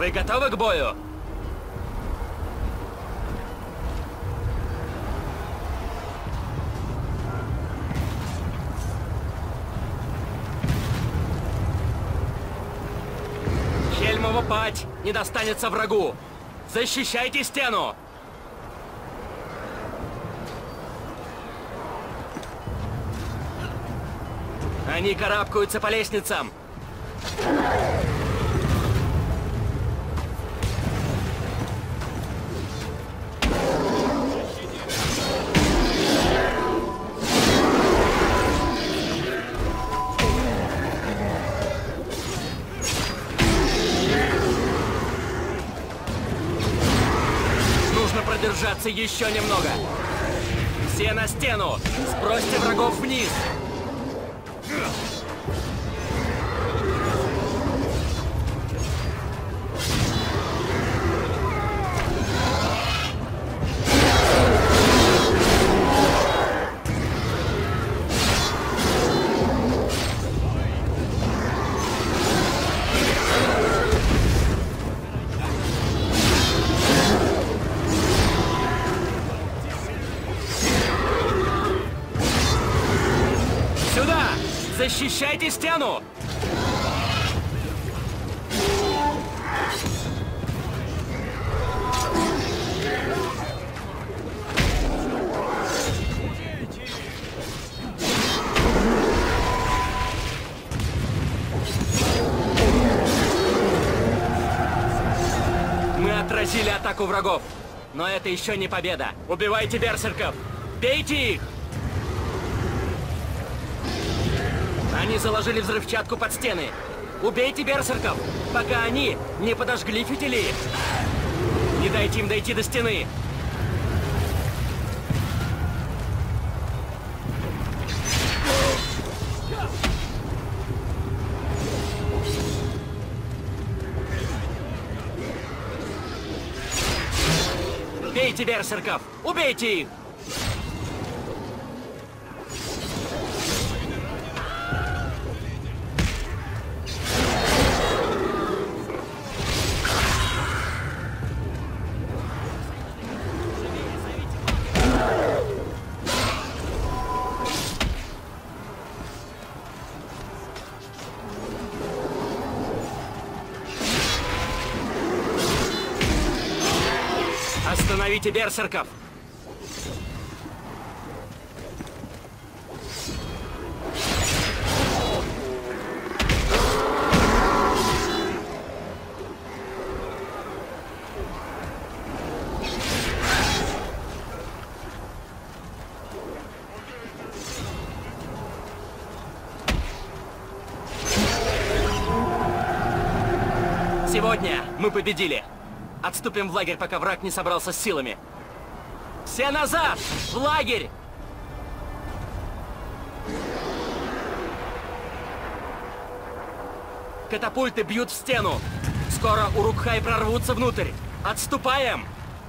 Вы готовы к бою? Хельмова пать не достанется врагу! Защищайте стену! Они карабкаются по лестницам! Нужно продержаться еще немного! Все на стену! Сбросьте врагов вниз! Защищайте стену! Мы отразили атаку врагов, но это еще не победа. Убивайте берсерков! Бейте их! Они заложили взрывчатку под стены. Убейте берсерков, пока они не подожгли фитили. Не дайте им дойти до стены. Бейте берсерков! Убейте их! Остановите берсерков! Сегодня мы победили! Отступим в лагерь, пока враг не собрался с силами. Все назад! В лагерь! Катапульты бьют в стену. Скоро Урукхай прорвутся внутрь. Отступаем!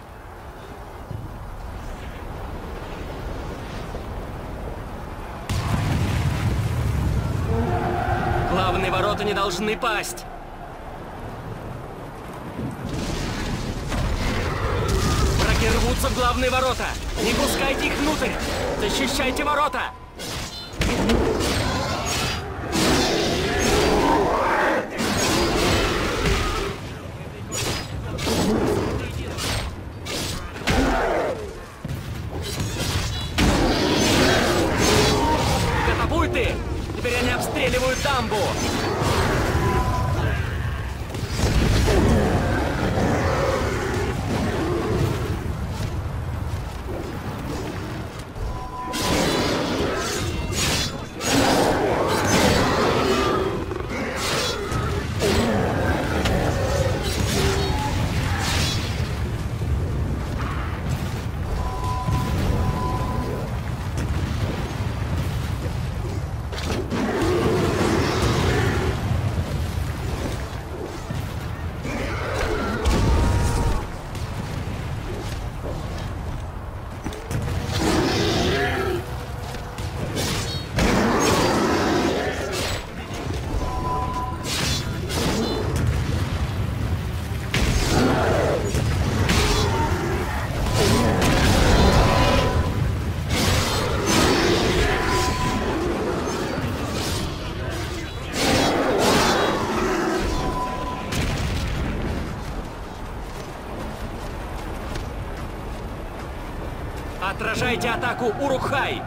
Главные ворота не должны пасть. Рвутся в главные ворота! Не пускайте их внутрь! Защищайте ворота! Катапульты! Теперь они обстреливают дамбу! отражайте атаку Урукхай!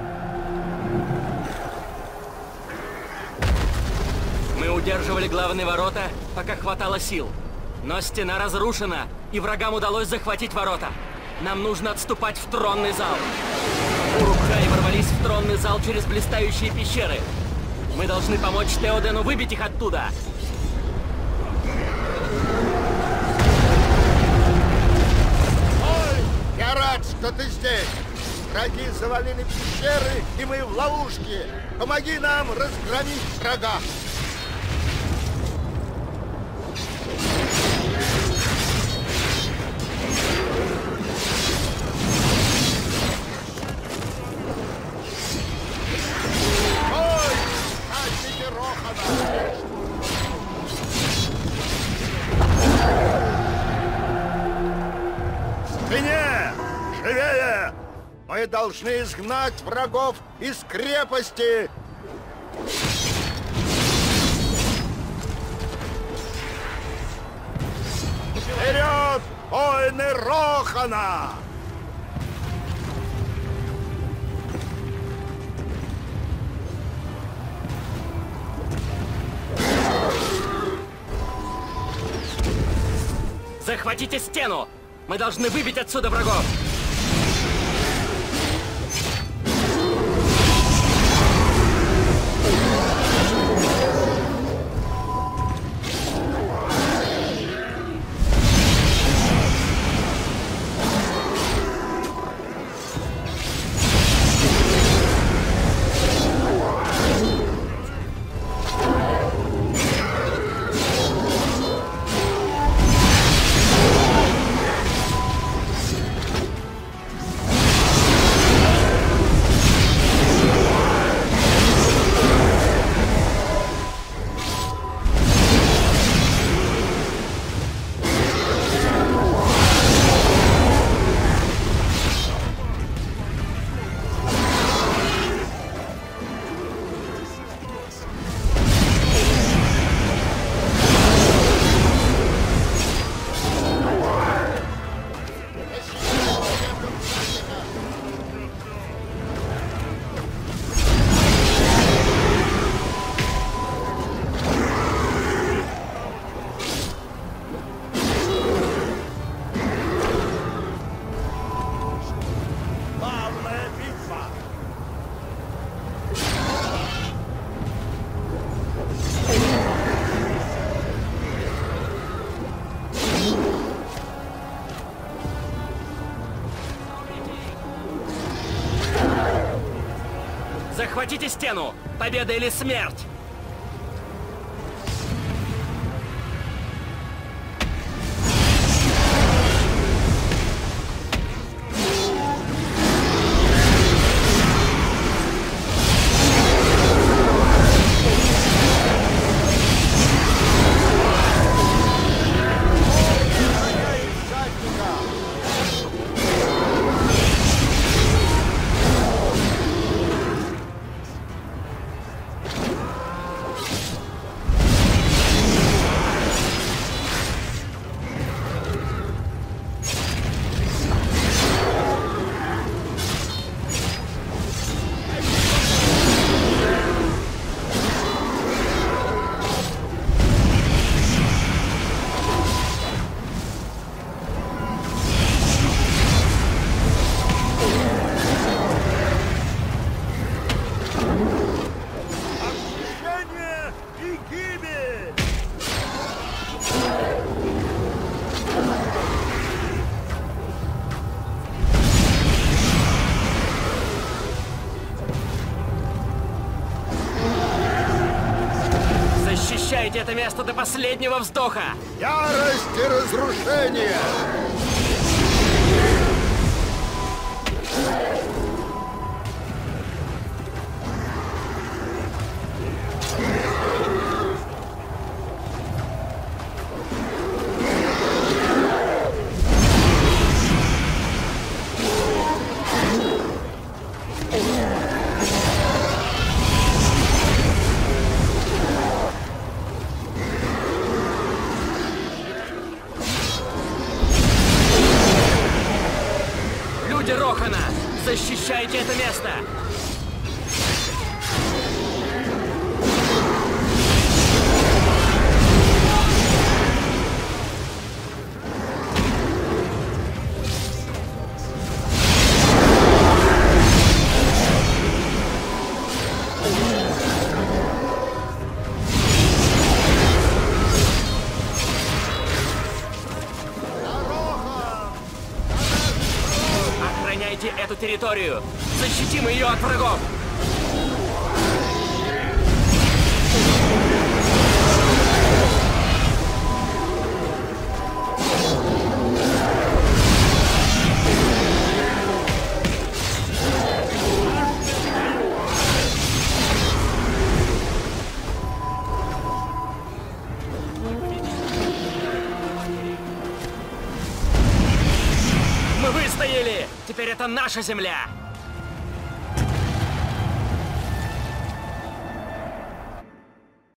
Мы удерживали главные ворота, пока хватало сил. Но стена разрушена, и врагам удалось захватить ворота. Нам нужно отступать в тронный зал. Урукхай ворвались в тронный зал через блистающие пещеры. Мы должны помочь Теодену выбить их оттуда. Ой, я рад, что ты здесь. Враги завалили пещеры, и мы в ловушке. Помоги нам разгромить врага. Живее! Мы должны изгнать врагов из крепости! Вперед, воины Рохана! Захватите стену! Мы должны выбить отсюда врагов! Захватите стену! Победа или смерть! Защищайте это место до последнего вздоха! Ярость и разрушение! место! Охраняйте эту территорию! Защитим ее от врагов! Мы выстояли! Теперь это наша земля!